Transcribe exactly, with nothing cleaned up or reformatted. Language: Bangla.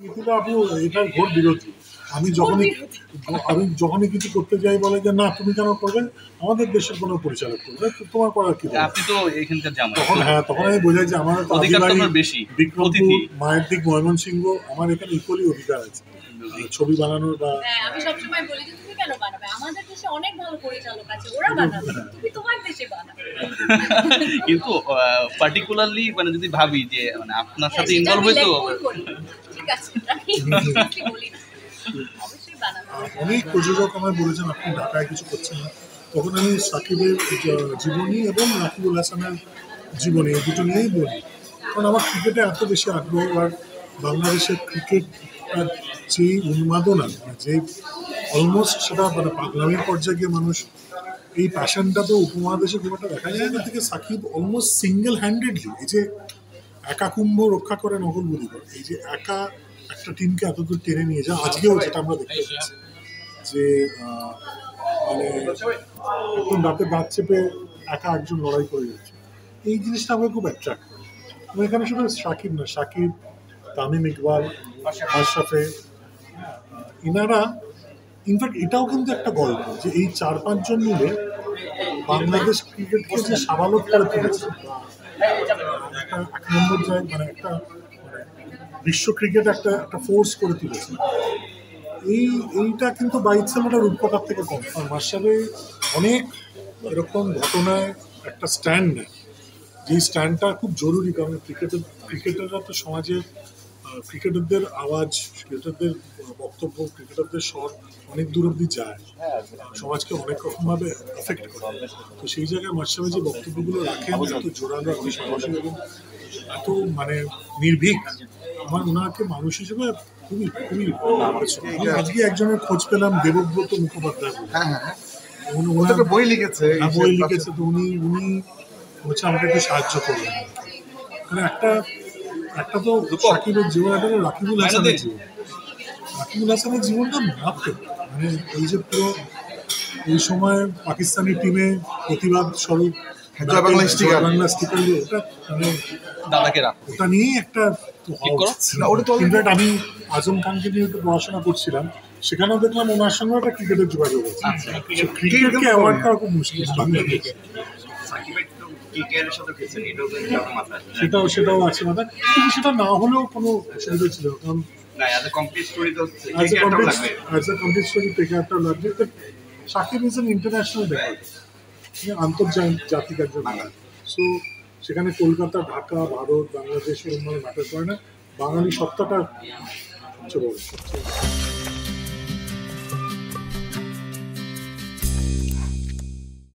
কিন্তু আপু এটার ঘোর বিরোধী। আমি যখনই আমি যখনই কিছু করতে যাই বলে যে না তুমি কেন করবে, আমাদের দেশের কোনো পরিচালক করবে, তোমার করার কি? আপনি তো এখানকার জামাই। তখন হ্যাঁ তখন আমি বোঝাই যে আমার অধিকার তো আপনার বেশি, বিক্রমপুর, মায়ের দিক ময়মনসিংহ, আমার এখানে ইকুয়ালি অধিকার আছে ছবি বানানোর। বা আমি সবসময় বলি যে তুমি কেন বানাবে, আমাদের দেশে অনেক ভালো পরিচালক আছে, ওরা বানাবে, তুমি তোমার দেশে বানাবে। কিন্তু পার্টিকুলারলি মানে যদি ভাবি যে মানে আপনার সাথে ইনভলভ হইতো, ঠিক আছে বলি অবশ্যই বানাবে। অনেক প্রযোজক আমায় বলেছেন আপনি ঢাকায় কিছু করছেন না, তখন আমি সাকিবের জীবনী এবং রাকিবুল হাসানের জীবনী এই দুটো নিয়েই বলি, কারণ আমার ক্রিকেটে এত বেশি আগ্রহ। আর বাংলাদেশের ক্রিকেট যে উন্মাদনা, যে অলমোস্ট সেটা মানে পাগলামির পর্যায়ে গিয়ে মানুষ, এই প্যাশনটা তো উপমহাদেশে খুব একটা দেখা যায় না। থেকে সাকিব অলমোস্ট সিঙ্গেল হ্যান্ডেডলি, এই যে একা কুম্ভ রক্ষা করে নকল বুদ্ধি করে, এই যে একা একটা টিমকে এতদূর টেনে নিয়ে যায়, আজকেও যেটা আমরা দেখতে পাচ্ছি যে মানে একদম দাঁতে দাঁত চেপে একা একজন লড়াই করে যাচ্ছে, এই জিনিসটা আমাকে খুব অ্যাট্রাক্ট করে। এবং এখানে শুধু সাকিব না, সাকিব, তামিম ইকবাল, আশরাফে, ইনারা ইনফ্যাক্ট এটাও কিন্তু একটা গল্প যে এই চার পাঁচজন মিলে বাংলাদেশ ক্রিকেটকে যে সাবালক করে তুলেছে, একটা এক নম্বর যায় মানে একটা বিশ্ব ক্রিকেট একটা একটা ফোর্স করে তুলেছে, এই এইটা কিন্তু বাইকসেল একটা রূপকথার থেকে কম। আর মার্শালে অনেক এরকম ঘটনায় একটা স্ট্যান্ড নেয়, যেই স্ট্যান্ডটা খুব জরুরি, কারণ ক্রিকেটের ক্রিকেটাররা তো সমাজে ক্রিকেটারদের আওয়াজ, ক্রিকেটারদের বক্তব্য, ক্রিকেটারদের স্বর অনেক দূর অব্দি যায়, সমাজকে অনেক রকমভাবে এফেক্ট করে। তো সেই জায়গায় মার্শালে যে বক্তব্যগুলো রাখেন এত জোরালো, এত সাহসী এবং এত মানে নির্ভীক, আমার ওনাকে মানুষ হিসেবে খুবই খুবই আজকে একজনের খোঁজ পেলাম, দেবব্রত মুখোপাধ্যায়, বই লিখেছে বই লিখেছে তো উনি উনি হচ্ছে আমাকে একটু সাহায্য করলেন। মানে একটা একটা তো সাকিবের জীবন, একটা তো রাকিবুল হাসানের জীবন, রাকিবুল হাসানের জীবনটা মাত্র মানে এই যে পুরো এই সময় পাকিস্তানি টিমে প্রতিবাদ স্বরূপ বাংলা স্টিকার, ওটা মানে দাদাকে রাখ, ওটা নিয়েই একটা ইনফ্যাক্ট আমি আজম খানকে নিয়ে একটু পড়াশোনা করছিলাম, সেখানেও দেখলাম ওনার সঙ্গে একটা ক্রিকেটের যোগাযোগ আছে। ক্রিকেটকে অ্যাওয়ার্ড করা খুব মুশকিল বাংলাদেশে, সেটাও সেটাও আছে মাথা, কিন্তু সেটা না হলেও কোনো অসুবিধা ছিল, কারণ সাকিব ইজ এন ইন্টারন্যাশনাল ব্যাপার, আন্তর্জাতিক একজন। সো সেখানে কলকাতা, ঢাকা, ভারত, বাংলাদেশ এরকম ম্যাটার করে না, বাঙালি সত্তাটা সবচেয়ে বড়।